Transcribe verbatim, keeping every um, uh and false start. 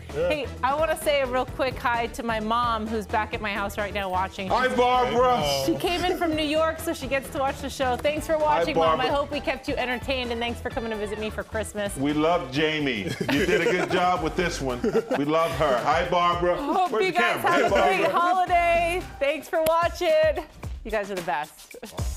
Hey, I want to say a real quick hi to my mom, who's back at my house right now watching. Hi, Barbara. She came in from New York, so she gets to watch the show. Thanks for watching, Hi, Mom. I hope we kept you entertained, and thanks for coming to visit me for Christmas. We love Jaime. You did a good job with this one. We love her. Hi, Barbara. Hope Where's you the guys camera? have Hey, a great Barbara. holiday. Thanks for watching. You guys are the best.